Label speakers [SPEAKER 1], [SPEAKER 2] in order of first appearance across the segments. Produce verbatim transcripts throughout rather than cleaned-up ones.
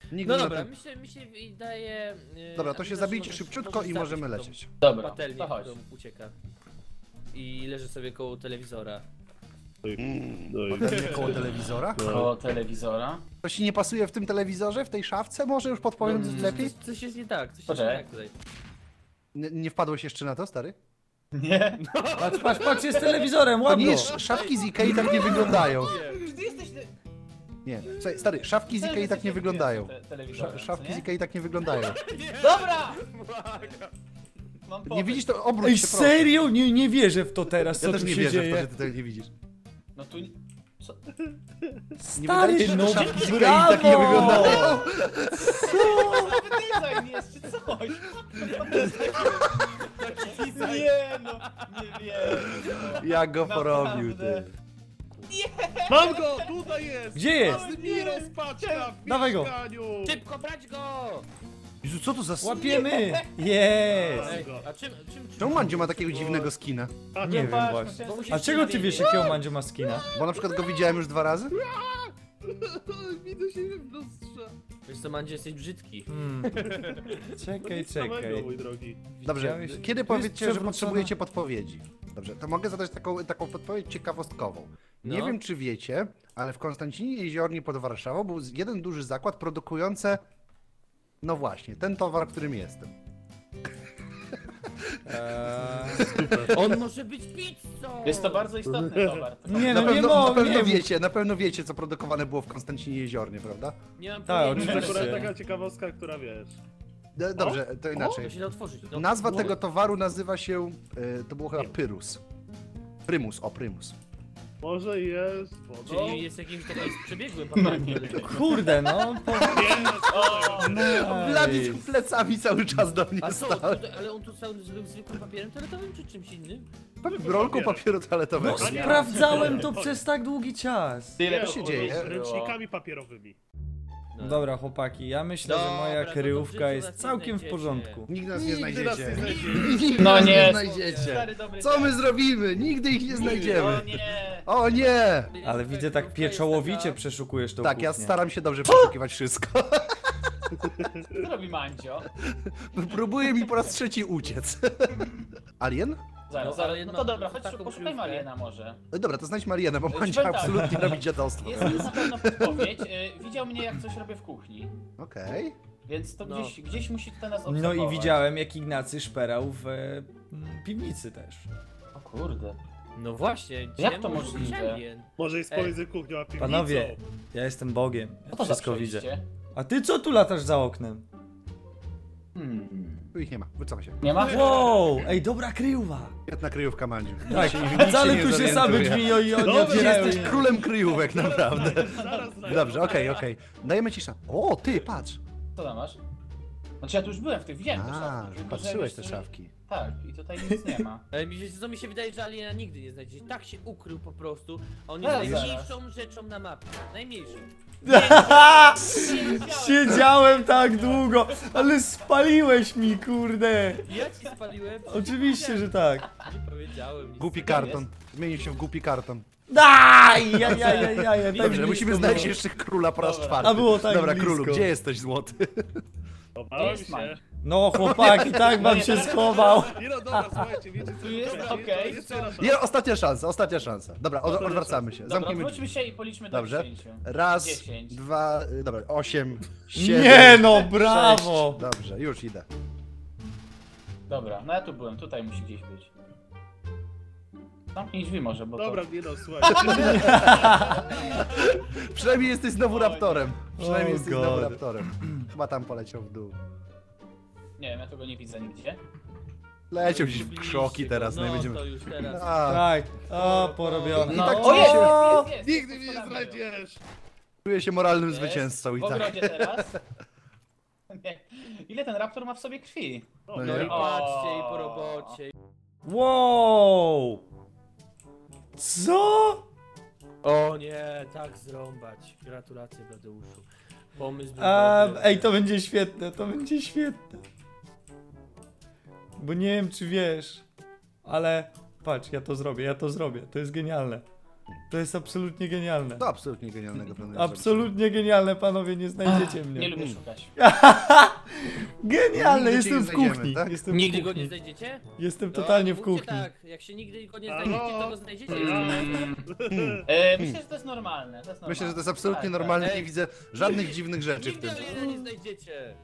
[SPEAKER 1] Nigdy
[SPEAKER 2] No
[SPEAKER 1] na
[SPEAKER 2] dobra,
[SPEAKER 1] tym...
[SPEAKER 2] mi się, mi się wydaje... Yy,
[SPEAKER 1] Dobra, to
[SPEAKER 2] a
[SPEAKER 1] się
[SPEAKER 2] ty
[SPEAKER 1] zabijcie
[SPEAKER 2] możesz-
[SPEAKER 1] szybciutko
[SPEAKER 2] możesz
[SPEAKER 1] i
[SPEAKER 2] zabić
[SPEAKER 1] możemy
[SPEAKER 2] tą
[SPEAKER 1] lecieć.
[SPEAKER 3] Dobra,
[SPEAKER 2] Patelnię,
[SPEAKER 3] to chodź.
[SPEAKER 2] którą ucieka. I leży sobie koło telewizora.
[SPEAKER 1] Mm, patelnia koło telewizora?
[SPEAKER 3] Koło telewizora.
[SPEAKER 1] To ci nie pasuje w tym telewizorze, w tej szafce? Może już podpowiem
[SPEAKER 2] No,
[SPEAKER 1] lepiej?
[SPEAKER 2] Coś, coś jest nie tak, coś jest
[SPEAKER 3] Poczekaj.
[SPEAKER 2] nie tak tutaj.
[SPEAKER 1] Nie, nie wpadłeś jeszcze na to, stary?
[SPEAKER 3] Nie.
[SPEAKER 4] Patrz, patrz, patrz, jest telewizorem,
[SPEAKER 1] To
[SPEAKER 4] łap
[SPEAKER 1] nie
[SPEAKER 4] go.
[SPEAKER 1] jest, szafki z Ikei tak nie wyglądają.
[SPEAKER 3] Czy ty jesteś...
[SPEAKER 1] Nie, słuchaj, stary, szafki z Ikei tak nie wyglądają.
[SPEAKER 3] Te- telewizorem,
[SPEAKER 1] Sza-
[SPEAKER 3] co
[SPEAKER 1] Szafki z
[SPEAKER 3] nie?
[SPEAKER 1] Ikei tak nie wyglądają.
[SPEAKER 3] Dobra! Mam
[SPEAKER 1] Nie
[SPEAKER 3] pomysł.
[SPEAKER 1] widzisz to? Obróć
[SPEAKER 4] Ej,
[SPEAKER 1] się, proszę.
[SPEAKER 4] serio? Nie, nie wierzę w to teraz, co
[SPEAKER 1] Ja też
[SPEAKER 4] tu
[SPEAKER 1] nie
[SPEAKER 4] się
[SPEAKER 1] wierzę w to,
[SPEAKER 4] dzieje.
[SPEAKER 1] że ty tego nie widzisz.
[SPEAKER 3] No tu... Co?
[SPEAKER 1] Nie wydaje ci się,
[SPEAKER 4] Stary,
[SPEAKER 1] że
[SPEAKER 4] no
[SPEAKER 1] te szafki z Ikei
[SPEAKER 4] brawo!
[SPEAKER 1] tak nie wyglądają?
[SPEAKER 3] Nowy design jest, czy coś? Nie no, nie wiem.
[SPEAKER 1] Jak go porobił, ty.
[SPEAKER 5] Mam go! Tutaj jest!
[SPEAKER 4] Gdzie jest?
[SPEAKER 5] Miros paczka w
[SPEAKER 4] Dawaj go.
[SPEAKER 5] mieszkaniu!
[SPEAKER 2] Szybko, brać go!
[SPEAKER 1] Jezu, co to za...
[SPEAKER 4] Łapiemy! Jest!
[SPEAKER 2] Ej, a czym, czym, czym...
[SPEAKER 1] Czemu Mandzio ma takiego dziwnego skina?
[SPEAKER 5] A,
[SPEAKER 4] Nie wiem
[SPEAKER 3] patrz,
[SPEAKER 4] właśnie.
[SPEAKER 3] no,
[SPEAKER 4] A czego ty wiesz, jakiego Mandzio ma skina?
[SPEAKER 1] Bo na przykład go widziałem już dwa razy?
[SPEAKER 5] Widzę się w lustrze.
[SPEAKER 2] Wiesz co, Mandzie, jesteś brzydki.
[SPEAKER 4] Hmm. Czekaj,
[SPEAKER 5] Nic samego,
[SPEAKER 4] czekaj.
[SPEAKER 5] mój drogi.
[SPEAKER 1] Dobrze,
[SPEAKER 4] Widziałeś?
[SPEAKER 1] kiedy
[SPEAKER 4] Tu jest
[SPEAKER 1] powiecie, że
[SPEAKER 4] przewrócona-
[SPEAKER 1] potrzebujecie podpowiedzi? Dobrze, to mogę zadać taką, taką podpowiedź ciekawostkową. Nie
[SPEAKER 2] No.
[SPEAKER 1] wiem, czy wiecie, ale w Konstancinie Jeziorni pod Warszawą był jeden duży zakład produkujący, no właśnie, ten towar, którym jestem.
[SPEAKER 4] Eee...
[SPEAKER 2] On może być pizzą!
[SPEAKER 3] Jest to bardzo istotny towar.
[SPEAKER 4] Nie
[SPEAKER 1] Na
[SPEAKER 4] no, nie
[SPEAKER 1] pewno, na
[SPEAKER 4] mogę,
[SPEAKER 1] pewno
[SPEAKER 4] nie
[SPEAKER 1] wiecie, na pewno wiecie, co produkowane było w Konstancinie Jeziornie, prawda?
[SPEAKER 2] Nie mam
[SPEAKER 4] Tak,
[SPEAKER 2] pojęcia.
[SPEAKER 5] To
[SPEAKER 4] oczywiście.
[SPEAKER 5] akurat taka ciekawostka, która wiesz.
[SPEAKER 1] D- Dobrze, to
[SPEAKER 2] To
[SPEAKER 1] inaczej.
[SPEAKER 2] się da otworzyć. No.
[SPEAKER 1] Nazwa
[SPEAKER 2] No.
[SPEAKER 1] tego towaru nazywa się, e, to było chyba Pyrus. Prymus, o Prymus.
[SPEAKER 5] Może jest wodą.
[SPEAKER 2] Czyli jest jakimś takim przebiegłym
[SPEAKER 3] No
[SPEAKER 2] papierem.
[SPEAKER 3] nie.
[SPEAKER 4] Kurde, no. Po...
[SPEAKER 3] O,
[SPEAKER 1] Wladis
[SPEAKER 4] Nice.
[SPEAKER 1] plecami cały czas do mnie
[SPEAKER 2] A co,
[SPEAKER 1] stał.
[SPEAKER 2] tutaj, ale on tu cały był zwykłym papierem toaletowym czy czymś innym?
[SPEAKER 1] Rolką papieru toaletowego.
[SPEAKER 4] No sprawdzałem to przez tak długi czas.
[SPEAKER 3] tyle
[SPEAKER 1] Co się dzieje?
[SPEAKER 3] było.
[SPEAKER 5] Ręcznikami papierowymi.
[SPEAKER 2] No.
[SPEAKER 4] Dobra, chłopaki, ja myślę, że
[SPEAKER 2] Dobra,
[SPEAKER 4] moja
[SPEAKER 2] to
[SPEAKER 4] kryjówka
[SPEAKER 2] dobrze,
[SPEAKER 4] jest
[SPEAKER 2] że nas nie
[SPEAKER 4] całkiem w
[SPEAKER 2] znajdziecie.
[SPEAKER 4] porządku.
[SPEAKER 1] Nigdy nas nie
[SPEAKER 5] Nigdy nas nie
[SPEAKER 1] znajdziecie.
[SPEAKER 5] znajdziecie.
[SPEAKER 1] Nigdy
[SPEAKER 3] No
[SPEAKER 1] nas
[SPEAKER 3] nie.
[SPEAKER 1] nie znajdziecie.
[SPEAKER 3] Stary, dobry
[SPEAKER 1] Co my
[SPEAKER 3] tekst.
[SPEAKER 1] zrobimy? Nigdy ich nie
[SPEAKER 3] O
[SPEAKER 1] znajdziemy.
[SPEAKER 3] nie.
[SPEAKER 1] O nie!
[SPEAKER 4] Ale widzę, tak pieczołowicie przeszukujesz tą
[SPEAKER 1] Tak, ja
[SPEAKER 4] kuchnię.
[SPEAKER 1] staram się dobrze przeszukiwać wszystko.
[SPEAKER 3] Co robi Mandzio?
[SPEAKER 1] Próbuje mi po raz trzeci uciec. Alien?
[SPEAKER 3] Zaraz,
[SPEAKER 2] No,
[SPEAKER 3] zaraz.
[SPEAKER 2] ale
[SPEAKER 3] No
[SPEAKER 2] ma
[SPEAKER 3] to dobra, chodź
[SPEAKER 2] taką
[SPEAKER 3] poszukajmy
[SPEAKER 2] kryjówkę.
[SPEAKER 3] Aliena może.
[SPEAKER 1] No dobra, to znajdźmy Aliena, bo
[SPEAKER 3] Ci
[SPEAKER 1] Mandzio
[SPEAKER 3] powiem tak.
[SPEAKER 1] absolutnie robi dziadostwo.
[SPEAKER 3] Jest jest na pewno podpowiedź. Y, Widział mnie jak coś robię w kuchni.
[SPEAKER 1] Okej.
[SPEAKER 3] Więc to
[SPEAKER 2] No.
[SPEAKER 3] gdzieś, gdzieś musi tutaj nas
[SPEAKER 4] No
[SPEAKER 3] obserwować.
[SPEAKER 4] i widziałem, jak Ignacy szperał w e, m, piwnicy też.
[SPEAKER 3] O kurde.
[SPEAKER 2] No właśnie, gdzie
[SPEAKER 3] Jak to
[SPEAKER 2] może być
[SPEAKER 3] możliwe?
[SPEAKER 2] alien?
[SPEAKER 5] Może jest
[SPEAKER 2] Ej.
[SPEAKER 5] pomiędzy kuchnią a piwnicą.
[SPEAKER 4] Panowie, ja jestem Bogiem.
[SPEAKER 3] Co
[SPEAKER 4] Ja
[SPEAKER 3] to
[SPEAKER 4] wszystko
[SPEAKER 3] za
[SPEAKER 4] widzę.
[SPEAKER 3] przejście?
[SPEAKER 4] A ty co tu latasz za oknem?
[SPEAKER 3] Hmm.
[SPEAKER 1] Tu ich nie ma, wycofa się.
[SPEAKER 3] Nie ma?
[SPEAKER 4] Wow, ej, dobra kryjówka.
[SPEAKER 1] Świetna kryjówka, Mandziu.
[SPEAKER 4] Tak,
[SPEAKER 1] Nikt się- nikt
[SPEAKER 4] wcale
[SPEAKER 1] się
[SPEAKER 4] tu
[SPEAKER 1] nie
[SPEAKER 4] się same
[SPEAKER 1] zorientuje.
[SPEAKER 4] drzwi i oni
[SPEAKER 5] Dobra,
[SPEAKER 4] otwierają.
[SPEAKER 1] Jesteś królem kryjówek, naprawdę.
[SPEAKER 5] Zaraz znajdę.
[SPEAKER 1] Dobrze, okej, okej. Dajemy cisza. O, ty, patrz.
[SPEAKER 3] Co tam masz? Znaczy ja tu już byłem w tych, widziałem te
[SPEAKER 1] A,
[SPEAKER 3] szafki.
[SPEAKER 1] że
[SPEAKER 3] tylko, że
[SPEAKER 1] patrzyłeś
[SPEAKER 3] wiesz,
[SPEAKER 1] te szafki.
[SPEAKER 3] Tak, i tutaj nic nie ma.
[SPEAKER 2] Ale mi się, co mi się wydaje, że aliena nigdy nie znajdziecie. Tak się ukrył po prostu. On
[SPEAKER 3] Zaraz,
[SPEAKER 2] jest
[SPEAKER 3] zaraz.
[SPEAKER 2] najmniejszą rzeczą na mapie. Najmniejszą.
[SPEAKER 4] Siedziałem tak długo, ale spaliłeś mi, kurde.
[SPEAKER 2] Ja ci spaliłem.
[SPEAKER 4] Oczywiście, że tak.
[SPEAKER 2] Nie powiedziałem nic.
[SPEAKER 1] Głupi karton. Zmienił się w głupi karton.
[SPEAKER 4] Daj! Ja, ja, ja, ja, ja, tak
[SPEAKER 1] Dobrze,
[SPEAKER 4] blisko
[SPEAKER 1] musimy
[SPEAKER 4] było.
[SPEAKER 1] znaleźć jeszcze króla po raz
[SPEAKER 3] Dobra.
[SPEAKER 1] czwarty.
[SPEAKER 4] A było tak
[SPEAKER 1] Dobra,
[SPEAKER 4] blisko.
[SPEAKER 1] królu, gdzie jesteś złoty?
[SPEAKER 3] Gdzie
[SPEAKER 5] Chowałem
[SPEAKER 3] jest
[SPEAKER 5] się.
[SPEAKER 3] Mandzio?
[SPEAKER 4] No chłopaki, tak wam się schował.
[SPEAKER 5] Nie no, dobra, słuchajcie, wiecie co
[SPEAKER 3] Tu jest?
[SPEAKER 5] robicie?
[SPEAKER 3] Okej.
[SPEAKER 5] To Jeszcze raz.
[SPEAKER 1] Nie, ostatnia szansa, ostatnia szansa. Dobra, od, odwracamy się.
[SPEAKER 3] Dobra,
[SPEAKER 1] Zamknijmy
[SPEAKER 3] odwróćmy
[SPEAKER 1] drzwi.
[SPEAKER 3] się i policzmy do
[SPEAKER 1] Dobrze.
[SPEAKER 3] dziesięciu.
[SPEAKER 1] Raz,
[SPEAKER 3] dziesięć.
[SPEAKER 1] dwa, y, dobra, osiem, siedem,
[SPEAKER 4] Nie no,
[SPEAKER 1] sześć.
[SPEAKER 4] brawo.
[SPEAKER 1] Dobrze, już idę.
[SPEAKER 3] Dobra, no ja tu byłem, tutaj musi gdzieś być. Zamknij drzwi może, bo
[SPEAKER 5] Dobra,
[SPEAKER 3] to...
[SPEAKER 5] nie no, słuchajcie.
[SPEAKER 1] Przynajmniej jesteś znowu
[SPEAKER 3] O,
[SPEAKER 1] raptorem. Przynajmniej
[SPEAKER 4] Oh
[SPEAKER 1] jesteś
[SPEAKER 4] God.
[SPEAKER 1] znowu raptorem. Chyba tam poleciał w dół.
[SPEAKER 3] Nie wiem, ja tego nie widzę nigdzie.
[SPEAKER 1] Leciał gdzieś w
[SPEAKER 2] Zgubiliście
[SPEAKER 1] krzoki
[SPEAKER 2] go.
[SPEAKER 1] teraz, no i
[SPEAKER 2] No
[SPEAKER 1] będziemy...
[SPEAKER 2] to już teraz.
[SPEAKER 1] A,
[SPEAKER 4] Tak, o, porobione.
[SPEAKER 1] I
[SPEAKER 3] No,
[SPEAKER 1] tak
[SPEAKER 3] o,
[SPEAKER 1] czuję
[SPEAKER 3] jest,
[SPEAKER 1] się,
[SPEAKER 3] jest, jest, jest,
[SPEAKER 5] Nigdy mnie nie
[SPEAKER 3] jest,
[SPEAKER 5] znajdziesz.
[SPEAKER 1] czuję się moralnym
[SPEAKER 3] jest.
[SPEAKER 1] zwycięzcą i
[SPEAKER 3] W
[SPEAKER 1] tak.
[SPEAKER 3] ogrodzie teraz. Nie. Ile ten raptor ma w sobie krwi?
[SPEAKER 5] O,
[SPEAKER 1] No
[SPEAKER 2] No
[SPEAKER 1] nie?
[SPEAKER 2] i patrzcie i po robocie.
[SPEAKER 4] Wow! Co?
[SPEAKER 2] O nie, tak zrąbać. Gratulacje, Bladeuszu. Pomysł był
[SPEAKER 4] A,
[SPEAKER 2] dobry.
[SPEAKER 4] ej, to będzie świetne, to będzie świetne. Bo nie wiem, czy wiesz, ale patrz, ja to zrobię, ja to zrobię, to jest genialne. To jest absolutnie genialne.
[SPEAKER 1] To absolutnie genialnego planu.
[SPEAKER 4] Absolutnie genialne, panowie, nie znajdziecie
[SPEAKER 3] Nie
[SPEAKER 4] mnie.
[SPEAKER 3] lubię szukać.
[SPEAKER 4] Genialne,
[SPEAKER 1] Nigdy cię
[SPEAKER 4] jestem
[SPEAKER 1] nie
[SPEAKER 4] w
[SPEAKER 1] znajdziemy,
[SPEAKER 4] kuchni.
[SPEAKER 1] tak?
[SPEAKER 4] Jestem w
[SPEAKER 2] Nigdy go
[SPEAKER 4] kuchni.
[SPEAKER 2] nie znajdziecie?
[SPEAKER 4] Jestem
[SPEAKER 2] No,
[SPEAKER 4] totalnie
[SPEAKER 2] nie
[SPEAKER 4] w
[SPEAKER 2] mówcie
[SPEAKER 4] kuchni.
[SPEAKER 2] tak, jak się nigdy go nie
[SPEAKER 5] Halo?
[SPEAKER 2] znajdziecie, to go znajdziecie.
[SPEAKER 3] Mm. E, myślę, że to jest normalne. To jest normalne.
[SPEAKER 1] Myślę, że to jest absolutnie
[SPEAKER 3] Tak,
[SPEAKER 1] normalne,
[SPEAKER 2] tak.
[SPEAKER 1] nie widzę żadnych dziwnych rzeczy w
[SPEAKER 2] Nigdy
[SPEAKER 1] tym.
[SPEAKER 2] aliena nie znajdziecie.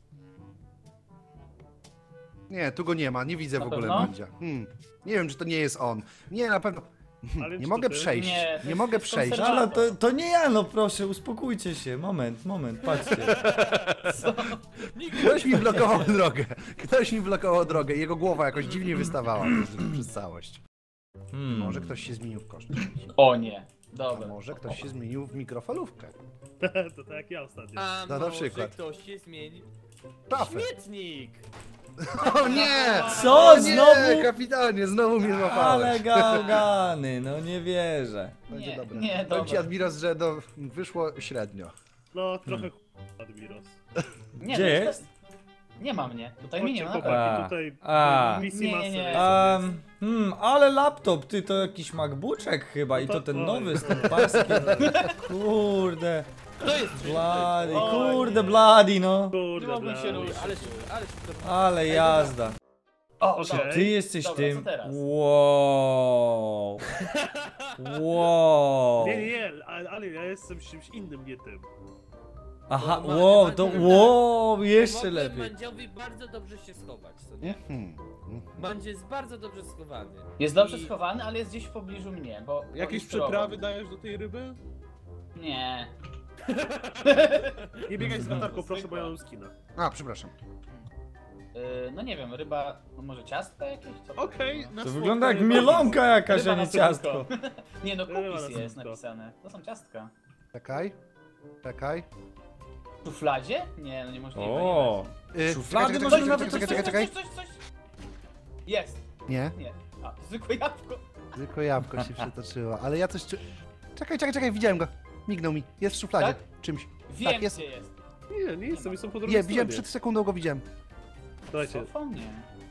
[SPEAKER 1] Nie, tu go nie ma, nie widzę
[SPEAKER 3] Na
[SPEAKER 1] w ogóle
[SPEAKER 3] pewno?
[SPEAKER 1] Mandzia. Hmm. Nie wiem, czy to nie jest on. Nie, na pewno.
[SPEAKER 5] Ale
[SPEAKER 1] Nie
[SPEAKER 5] czy
[SPEAKER 1] mogę
[SPEAKER 5] to ty?
[SPEAKER 1] przejść.
[SPEAKER 3] Nie, to
[SPEAKER 1] Nie
[SPEAKER 3] jest-
[SPEAKER 1] mogę
[SPEAKER 3] to jest
[SPEAKER 1] przejść.
[SPEAKER 3] konserwator.
[SPEAKER 4] Ale to, to nie ja, no proszę, uspokójcie się. Moment, moment, patrzcie.
[SPEAKER 1] Ktoś mi blokował drogę. Ktoś mi blokował drogę. Jego głowa jakoś dziwnie wystawała przez, przez całość.
[SPEAKER 4] Hmm.
[SPEAKER 1] Może ktoś się zmienił w koszcie.
[SPEAKER 3] O nie.
[SPEAKER 1] A
[SPEAKER 3] Dobra.
[SPEAKER 1] może ktoś się zmienił w mikrofalówkę.
[SPEAKER 5] To tak jak ja ostatnio.
[SPEAKER 2] A
[SPEAKER 1] No, na
[SPEAKER 2] może
[SPEAKER 1] przykład.
[SPEAKER 2] ktoś się zmieni.
[SPEAKER 1] Szafę.
[SPEAKER 2] Śmietnik!
[SPEAKER 1] O nie!
[SPEAKER 4] Co?
[SPEAKER 1] O nie,
[SPEAKER 4] Znowu?
[SPEAKER 1] kapitanie, znowu mnie
[SPEAKER 4] Ale
[SPEAKER 1] złapałeś.
[SPEAKER 4] gałgany, no nie wierzę.
[SPEAKER 1] Będzie
[SPEAKER 3] Nie,
[SPEAKER 1] dobre.
[SPEAKER 3] nie,
[SPEAKER 1] Powiem ci,
[SPEAKER 3] dobra.
[SPEAKER 1] Admiros, że do... wyszło średnio.
[SPEAKER 5] No, trochę ch... Admiros.
[SPEAKER 3] Nie,
[SPEAKER 4] Gdzie
[SPEAKER 3] to
[SPEAKER 4] jest?
[SPEAKER 3] Nie ma mnie. Tutaj mnie nie
[SPEAKER 5] Chodźcie,
[SPEAKER 3] ma.
[SPEAKER 5] chłopaki,
[SPEAKER 4] A,
[SPEAKER 5] tutaj
[SPEAKER 4] a.
[SPEAKER 5] misji
[SPEAKER 3] Nie, nie, nie.
[SPEAKER 5] master.
[SPEAKER 4] Um, hmm, ale laptop, ty to jakiś MacBookek chyba i to ten nowy z tym paskiem. Kurde.
[SPEAKER 2] To jest
[SPEAKER 4] Bloody,
[SPEAKER 3] Oj.
[SPEAKER 4] kurde bloody no.
[SPEAKER 3] Nie
[SPEAKER 5] Kurde,
[SPEAKER 3] mogłem się
[SPEAKER 5] bla.
[SPEAKER 3] ruszyć.
[SPEAKER 2] Ale szybko, ale szybko.
[SPEAKER 4] Ale jazda.
[SPEAKER 3] O,
[SPEAKER 5] Okej.
[SPEAKER 3] dobra.
[SPEAKER 4] Ty jesteś
[SPEAKER 3] Dobra,
[SPEAKER 4] tym.
[SPEAKER 3] co teraz?
[SPEAKER 4] Wow. Wow.
[SPEAKER 5] Nie, nie, nie, ale, ale ja jestem czymś innym, nie tym.
[SPEAKER 4] Aha,
[SPEAKER 2] Ma-
[SPEAKER 4] wow,
[SPEAKER 2] ma-
[SPEAKER 4] to
[SPEAKER 2] ma-
[SPEAKER 4] wow, jeszcze
[SPEAKER 2] Pomogłem
[SPEAKER 4] lepiej.
[SPEAKER 2] Mandziowi bardzo dobrze się schować, co nie?
[SPEAKER 1] Hmm.
[SPEAKER 2] Mandzie jest bardzo dobrze schowany.
[SPEAKER 3] Jest dobrze
[SPEAKER 2] I-
[SPEAKER 3] schowany, ale jest gdzieś w pobliżu mnie, bo...
[SPEAKER 5] Jakieś
[SPEAKER 3] bo jest
[SPEAKER 5] przyprawy dajesz do tej ryby?
[SPEAKER 3] Nie.
[SPEAKER 5] Nie biegaj z latarką, proszę, bo ja mam skina.
[SPEAKER 1] A, przepraszam.
[SPEAKER 3] Yy, no nie wiem, ryba... No może ciastka jakieś? Co to
[SPEAKER 5] Okej,
[SPEAKER 3] jest?
[SPEAKER 5] na
[SPEAKER 4] To
[SPEAKER 5] słodko
[SPEAKER 4] wygląda jak
[SPEAKER 5] ryba.
[SPEAKER 4] mielonka jakaś,
[SPEAKER 3] Ryba
[SPEAKER 4] a
[SPEAKER 3] na
[SPEAKER 4] nie
[SPEAKER 3] słodko.
[SPEAKER 4] ciastko.
[SPEAKER 3] Nie no,
[SPEAKER 5] Ryba na
[SPEAKER 3] kupis jest
[SPEAKER 5] słodko.
[SPEAKER 3] napisane. To są ciastka.
[SPEAKER 1] Czekaj. Czekaj.
[SPEAKER 3] W szufladzie? Nie, no niemożliwe.
[SPEAKER 4] O,
[SPEAKER 1] Y,
[SPEAKER 4] Szuflady
[SPEAKER 1] czekaj,
[SPEAKER 4] można
[SPEAKER 1] czekaj,
[SPEAKER 4] nawet
[SPEAKER 1] czekaj,
[SPEAKER 3] Coś,
[SPEAKER 1] czekaj,
[SPEAKER 3] coś,
[SPEAKER 1] czekaj,
[SPEAKER 3] coś,
[SPEAKER 1] czekaj.
[SPEAKER 3] coś, coś. Jest.
[SPEAKER 1] Nie,
[SPEAKER 3] Nie. A, zwykłe jabłko.
[SPEAKER 1] tylko jabłko się przetoczyło, ale ja coś... czu- Czekaj, czekaj, czekaj, widziałem go. Mignął mi. Jest w szufladzie.
[SPEAKER 3] Tak?
[SPEAKER 1] Czymś.
[SPEAKER 3] Wiem,
[SPEAKER 1] Tak, jest.
[SPEAKER 3] gdzie jest.
[SPEAKER 5] Nie, nie jestem, jestem po drugiej
[SPEAKER 1] Nie, widziałem,
[SPEAKER 5] stronie.
[SPEAKER 1] przed sekundą go widziałem.
[SPEAKER 5] Dajcie.
[SPEAKER 3] Co mnie?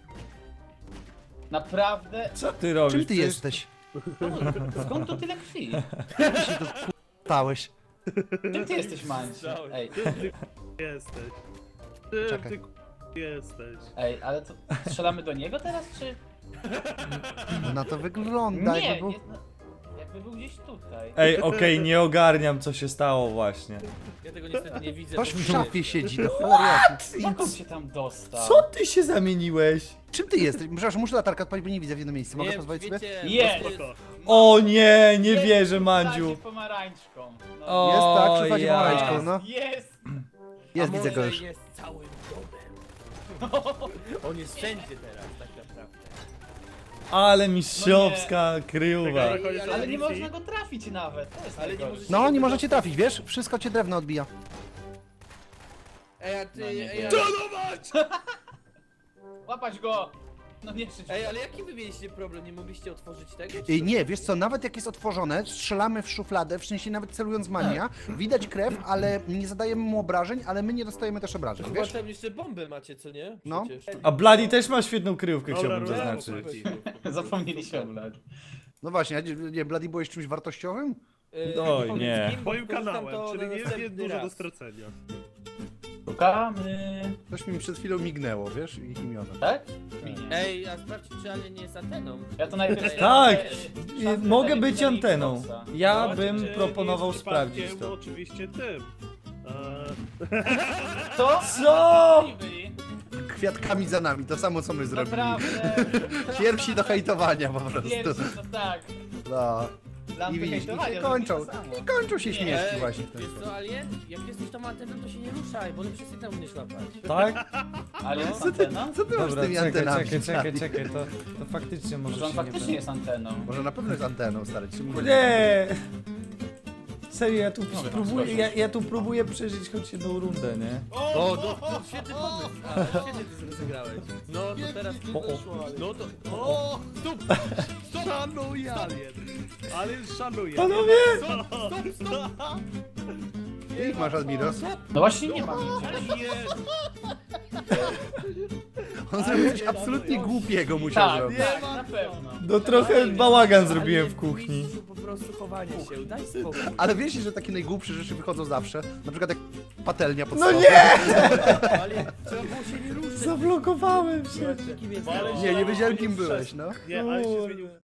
[SPEAKER 3] Naprawdę?
[SPEAKER 4] co ty robisz?
[SPEAKER 1] Czym ty
[SPEAKER 4] Przecież-
[SPEAKER 1] jesteś?
[SPEAKER 3] Skąd tu tyle krwi?
[SPEAKER 1] Ty się tu stałeś.
[SPEAKER 3] Czym ty jesteś, Manci? Ej,
[SPEAKER 5] Ty, ty jesteś. Ty,
[SPEAKER 1] Czekaj.
[SPEAKER 5] ty jesteś.
[SPEAKER 3] ej, ale to strzelamy do niego teraz, czy...
[SPEAKER 1] No na to wygląda,
[SPEAKER 3] Nie,
[SPEAKER 1] jakby był...
[SPEAKER 3] jest na... jakby był gdzieś tutaj.
[SPEAKER 4] Ej, okej, nie ogarniam co się stało właśnie.
[SPEAKER 2] Ja tego niestety nie widzę.
[SPEAKER 1] Ktoś
[SPEAKER 2] bo
[SPEAKER 1] w
[SPEAKER 2] tu
[SPEAKER 1] szafie
[SPEAKER 2] jest.
[SPEAKER 1] siedzi, do cholery jasnej.
[SPEAKER 3] Jak on się tam dostał?
[SPEAKER 4] Co ty się zamieniłeś?
[SPEAKER 1] Czym ty jesteś? Przepraszam, muszę latarkę odpalić, bo nie widzę w jednym miejscu. Mogę
[SPEAKER 2] Nie,
[SPEAKER 1] pozwolić sobie?
[SPEAKER 2] wiecie,
[SPEAKER 3] Jest.
[SPEAKER 2] bo to
[SPEAKER 5] Spoko.
[SPEAKER 4] O nie, nie
[SPEAKER 3] Jest
[SPEAKER 4] wierzę,
[SPEAKER 3] w
[SPEAKER 4] Mandziu.
[SPEAKER 3] szufladzie pomarańczką. No.
[SPEAKER 4] O,
[SPEAKER 1] Jest tak, przy szufladzie
[SPEAKER 4] ja.
[SPEAKER 1] pomarańczką, no.
[SPEAKER 3] Jest!
[SPEAKER 1] Jest,
[SPEAKER 2] A
[SPEAKER 1] widzę go
[SPEAKER 2] może
[SPEAKER 1] już.
[SPEAKER 2] jest całym domem. On jest wszędzie teraz, tak naprawdę.
[SPEAKER 4] Ale mistrzowska kryjówa.
[SPEAKER 5] Czekaj, koniec
[SPEAKER 3] Ale nie
[SPEAKER 5] audycji.
[SPEAKER 3] można go trafić nawet. To jest
[SPEAKER 2] Ale nie
[SPEAKER 3] najgorsze.
[SPEAKER 2] możecie-
[SPEAKER 1] No, nie możecie trafić, wiesz? Wszystko cię drewno odbija.
[SPEAKER 2] Ej, a ty,
[SPEAKER 3] No nie
[SPEAKER 2] ej,
[SPEAKER 3] wiem.
[SPEAKER 2] ale,
[SPEAKER 3] Łapać go! No nie krzycz.
[SPEAKER 2] ej, ale jaki wy mieliście problem? Nie mogliście otworzyć tego?
[SPEAKER 1] I nie, wiesz co, nawet jak jest otworzone, strzelamy w szufladę, w sensie nawet celując mania, widać krew, ale nie zadajemy mu obrażeń, ale my nie dostajemy też obrażeń,
[SPEAKER 2] Chyba
[SPEAKER 1] wiesz?
[SPEAKER 2] tam jeszcze bombę macie, co nie?
[SPEAKER 1] No.
[SPEAKER 2] Przecież.
[SPEAKER 4] A Bloody też ma świetną kryjówkę,
[SPEAKER 5] Dobra,
[SPEAKER 4] chciałbym
[SPEAKER 5] dobra,
[SPEAKER 4] zaznaczyć.
[SPEAKER 5] chłopaki.
[SPEAKER 3] Zapomnieliśmy o Blad.
[SPEAKER 1] No właśnie, a nie, nie Bloody, byłeś czymś wartościowym?
[SPEAKER 2] Yy,
[SPEAKER 4] Oj,
[SPEAKER 2] powiedz
[SPEAKER 4] nie.
[SPEAKER 2] kim,
[SPEAKER 5] Moim
[SPEAKER 2] bo korzystam
[SPEAKER 5] kanałem,
[SPEAKER 2] to
[SPEAKER 5] czyli
[SPEAKER 2] na
[SPEAKER 5] nie jest
[SPEAKER 2] następny
[SPEAKER 5] dużo
[SPEAKER 2] raz.
[SPEAKER 5] do stracenia.
[SPEAKER 3] Szukamy.
[SPEAKER 1] Coś mi przed chwilą mignęło, wiesz, ich imiona.
[SPEAKER 3] Tak? Mi nie.
[SPEAKER 2] Ej, a sprawdźcie, czy Alien nie jest anteną.
[SPEAKER 3] Ja to najpierw...
[SPEAKER 4] Tak,
[SPEAKER 3] e,
[SPEAKER 4] I
[SPEAKER 3] szafę
[SPEAKER 4] mogę
[SPEAKER 3] daję
[SPEAKER 4] być
[SPEAKER 3] do
[SPEAKER 4] anteną.
[SPEAKER 3] Xboxa.
[SPEAKER 4] Ja
[SPEAKER 5] No,
[SPEAKER 4] bym
[SPEAKER 5] czy
[SPEAKER 4] proponował
[SPEAKER 5] jest
[SPEAKER 4] sprawdzić
[SPEAKER 5] przypadkiem
[SPEAKER 4] to.
[SPEAKER 5] Oczywiście tym. Eee,
[SPEAKER 3] To?
[SPEAKER 4] Co?
[SPEAKER 3] Oni byli.
[SPEAKER 1] Kwiatkami za nami, to samo co my zrobili.
[SPEAKER 3] Naprawdę.
[SPEAKER 1] Pierwsi do hejtowania po prostu.
[SPEAKER 3] Pierwszy to tak.
[SPEAKER 1] No.
[SPEAKER 3] Lampy
[SPEAKER 1] I widzisz, i
[SPEAKER 3] hejtowania,
[SPEAKER 1] się
[SPEAKER 3] to
[SPEAKER 1] kończą,
[SPEAKER 3] to samo.
[SPEAKER 1] i kończą się
[SPEAKER 3] Nie,
[SPEAKER 1] śmieszki
[SPEAKER 2] Ej,
[SPEAKER 1] właśnie w ten
[SPEAKER 2] wiesz
[SPEAKER 1] sposób.
[SPEAKER 2] co, Alien? Jak jesteś tą anteną, to się nie ruszaj, bo one przesypią mnie szłapać.
[SPEAKER 4] Tak?
[SPEAKER 3] Ale jest
[SPEAKER 1] Co ty,
[SPEAKER 3] antena?
[SPEAKER 1] co ty masz z
[SPEAKER 4] Dobra,
[SPEAKER 1] tymi
[SPEAKER 4] czekaj,
[SPEAKER 1] antenami?
[SPEAKER 4] czekaj, czekaj, czekaj, to, to faktycznie może
[SPEAKER 3] Może on
[SPEAKER 4] się
[SPEAKER 3] faktycznie
[SPEAKER 4] nie...
[SPEAKER 3] jest anteną.
[SPEAKER 1] Może na pewno jest anteną, stary. Czy mówię?
[SPEAKER 4] Nie! Serio, ja tu
[SPEAKER 3] Mogę tam
[SPEAKER 4] spróbuję,
[SPEAKER 3] skoczyć.
[SPEAKER 4] ja, ja tu próbuję przeżyć choć jedną rundę, nie?
[SPEAKER 2] O, no, no świetny pomysł, ale świetnie to rozegrałeś. No to teraz
[SPEAKER 4] O, o.
[SPEAKER 2] no to,
[SPEAKER 5] O! Stop! Stop! Szanuję Alien! Alien szanuje!
[SPEAKER 4] Panowie!
[SPEAKER 1] Ty ich masz, Admiros?
[SPEAKER 3] No właśnie nie mam.
[SPEAKER 5] Nie!
[SPEAKER 1] On zrobił coś absolutnie głupiego musiał
[SPEAKER 3] Tak,
[SPEAKER 1] zrobić.
[SPEAKER 3] tak, na pewno.
[SPEAKER 4] No trochę bałagan zrobiłem w kuchni.
[SPEAKER 2] Mistrzu, po prostu chowanie się, daj spokój.
[SPEAKER 1] Ale wiesz, że takie najgłupsze rzeczy wychodzą zawsze? Na przykład jak patelnia pod
[SPEAKER 4] No
[SPEAKER 1] stołem.
[SPEAKER 4] nie!
[SPEAKER 2] Ale trzeba było się nie ruszać.
[SPEAKER 4] Zablokowałem się.
[SPEAKER 2] Kim jest
[SPEAKER 5] Ale
[SPEAKER 1] Nie, nie wiedziałem kim byłeś, no.
[SPEAKER 5] Nie, ale się
[SPEAKER 4] Kurde.
[SPEAKER 5] zmienił